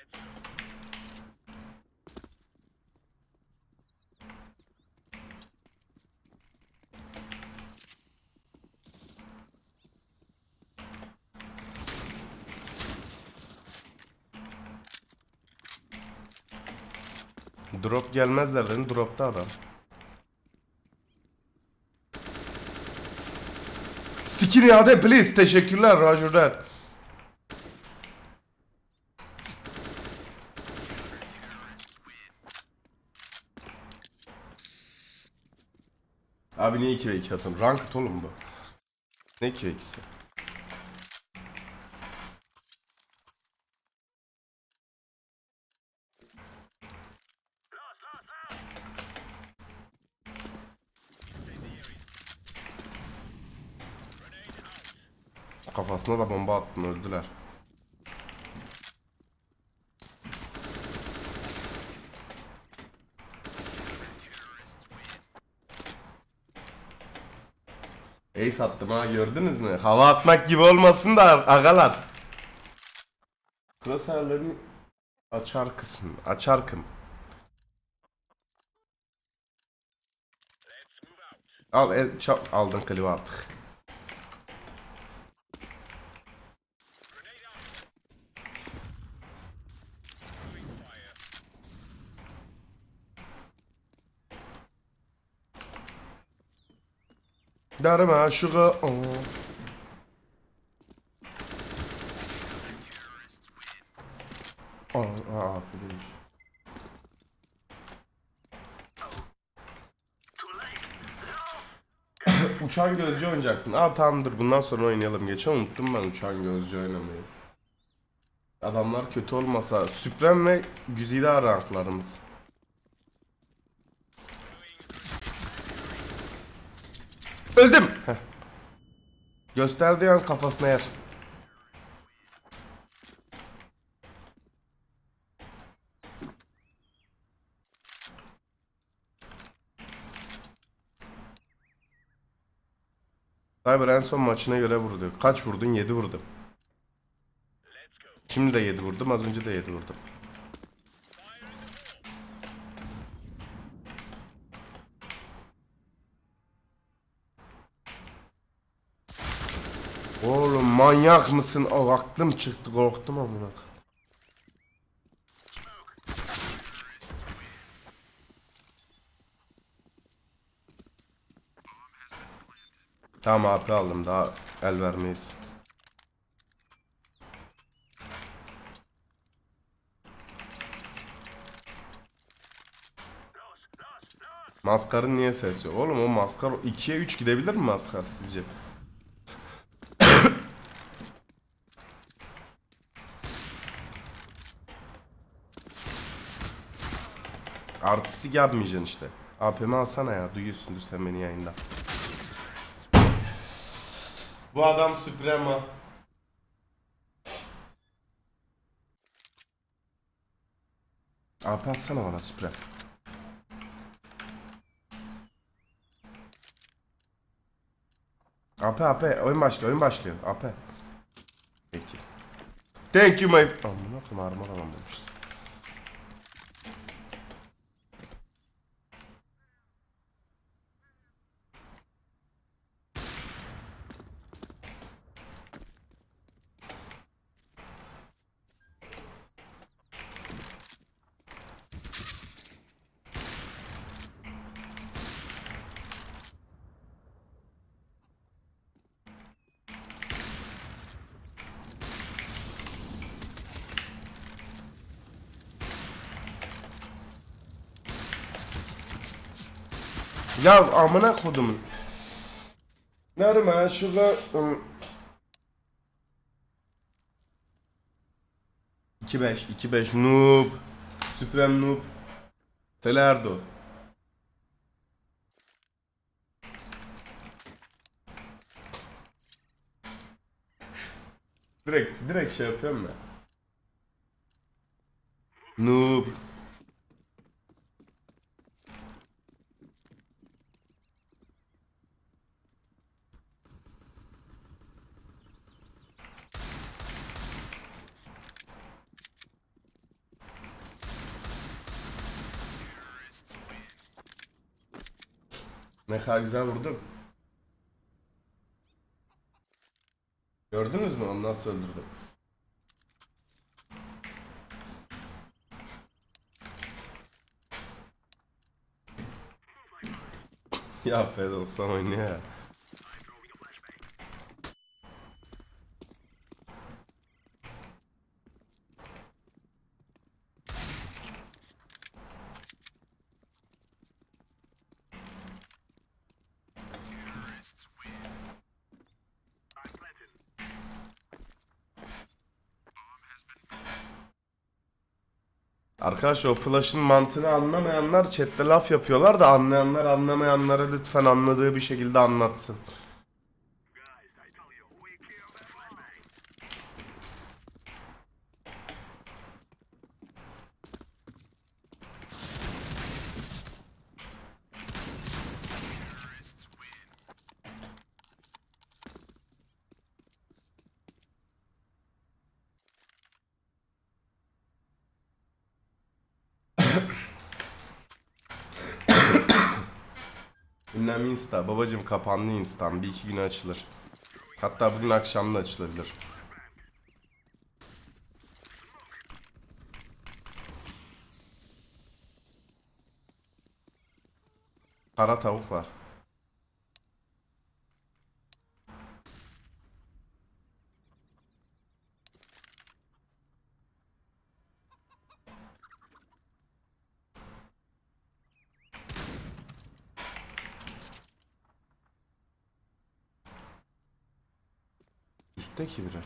Drop gelmezler dedin, dropta adam. Skin iade please. Teşekkürler Roger that. Abi niye iki ve iki atın? Ranked oğlum bu. Ne iki ve ikisi? Kafasına da bomba attım, öldüler. Ace attım ha, gördünüz mü? Hava atmak gibi olmasın da agalar. Crosshair'lerini açar kısım, açar kım. Al, e, çap, aldın klibi artık. Darma şuga. Oh. Oh, aa, değilmiş. Uçan gözcü oynayacaktın. Aa tamamdır, bundan sonra oynayalım. Geçen unuttum ben uçan gözcü oynamayı. Adamlar kötü olmasa Supreme ve Güzide ranklarımız. Öldüm. Heh. Gösterdiği an kafasına yer. Cyber en son maçına göre vurdu. Kaç vurdun? yedi vurdum. Şimdi de yedi vurdum. Az önce de yedi vurdum. Oğlum manyak mısın? Oh, aklım çıktı, korktum amına. Tamam A P aldım, daha el vermeyiz. Maskarın niye ses yok? Oğlum o maskar ikiye üç gidebilir mi maskar sizce? Artistik yapmayacaksın işte. A P'mi alsana ya, duyuyorsundur sen beni yayında. Bu adam Suprema. A P atsana bana Suprema. A P A P oyun başlıyor, oyun başlıyor. A P. Peki. Thank you my... Amına koyayım, armor alamamışız. Ya amına kodumun. Nerede şurada iki beş iki beş noob. Supreme noob. Telerdo. Direkt direkt şey yapıyorum ben. Noob. Ne kadar güzel vurdum. Gördünüz mü onu nasıl öldürdüm? Ya P doksan oynuyor ya. Arkadaş o flash'ın mantığını anlamayanlar chatte laf yapıyorlar da anlayanlar anlamayanlara lütfen anladığı bir şekilde anlatsın. Ünlem Insta. Babacım kapandı Insta'm. Bir iki güne açılır. Hatta bugün akşam da açılabilir. Kara tavuk var. Üstteki biri.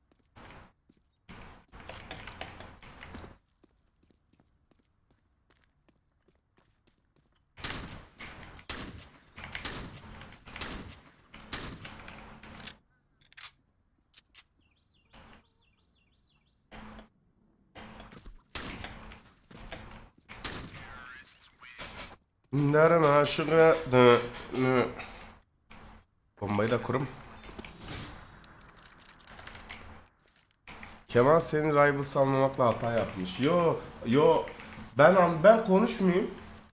Nereden aşığı bombayı da kurum. Kemal senin Rivals almamakla hata yapmış. Yo yo ben ben konuşmayayım.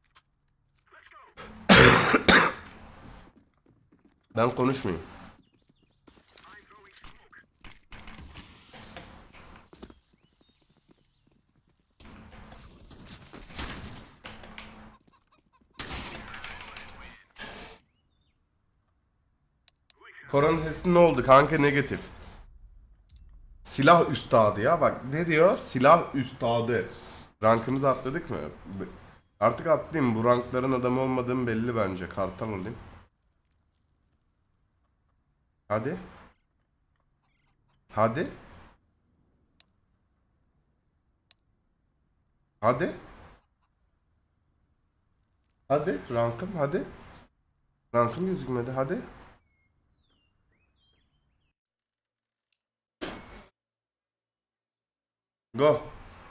Ben konuşmayayım. Koranın hesi ne oldu kanka, negatif. Silah üstadı ya, bak ne diyor? Silah üstadı. Rankımızı atladık mı? Artık atlayayım, bu rankların adamı olmadığım belli bence. Kartal olayım. Hadi. Hadi. Hadi. Hadi rankım hadi. Rankım gözükmedi hadi. Go.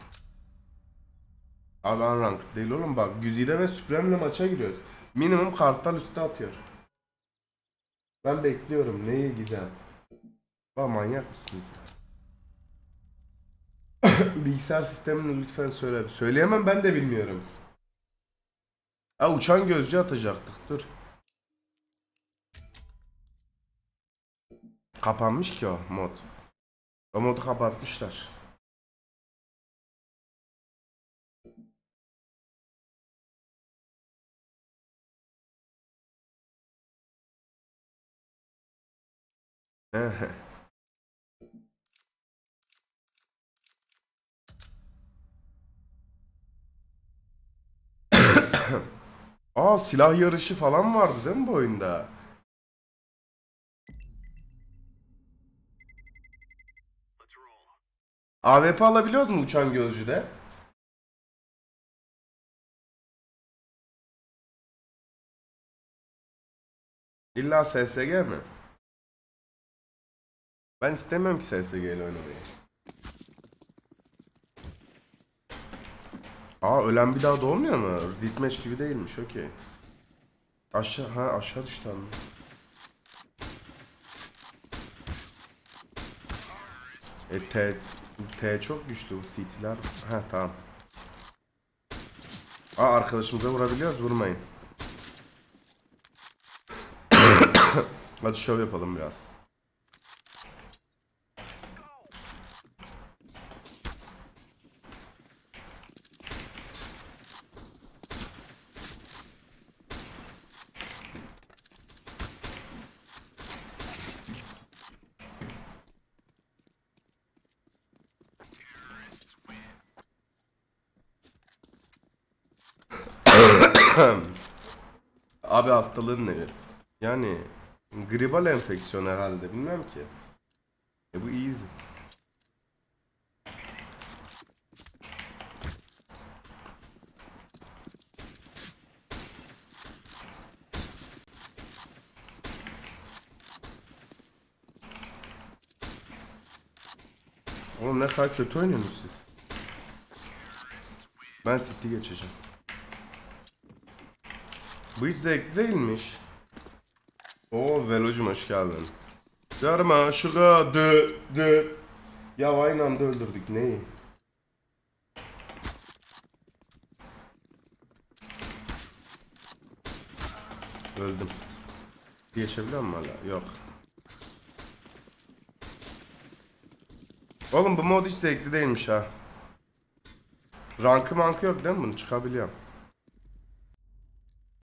Abi rank değil oğlum, bak Güzide ve Supreme'le maça giriyoruz. Minimum kartal üstü atıyor. Ben bekliyorum, neyi gizem. Bak manyak mısınız? Bilgisayar sistemini lütfen söyle. Söyleyemem, ben de bilmiyorum. Ha, uçan gözcü atacaktık, dur. Kapanmış ki o mod. O modu kapatmışlar. Aa, silah yarışı falan vardı değil mi bu oyunda? A W P alabiliyor musun uçan gözcüde? İlla S S G mi? Ben istemiyorum ki S S G ile oynamayı. Aa ölen bir daha doğmuyor mu? Deathmatch gibi değilmiş, okey. Aşağı, ha aşağı düştü anne. E T, T çok güçlü bu C T'ler. Ha tamam. Aa arkadaşımıza vurabiliyoruz, vurmayın. Hadi şov yapalım biraz. Abi hastalığın ne? Yani gribal enfeksiyon herhalde, bilmem ki. E bu easy. Oğlum ne kadar kötü oynuyorsunuz siz. Ben City geçeceğim. Bu hiç zevkli değilmiş. Oo Velo'cum hoş geldin. Yarma şuga dö dö. Ya aynı anda öldürdük neyi? Öldüm. Geçebiliyor muyum hala? Yok. Oğlum bu mod hiç zevkli değilmiş ha. Rankı mankı yok değil mi bunu? Çıkabiliyorum.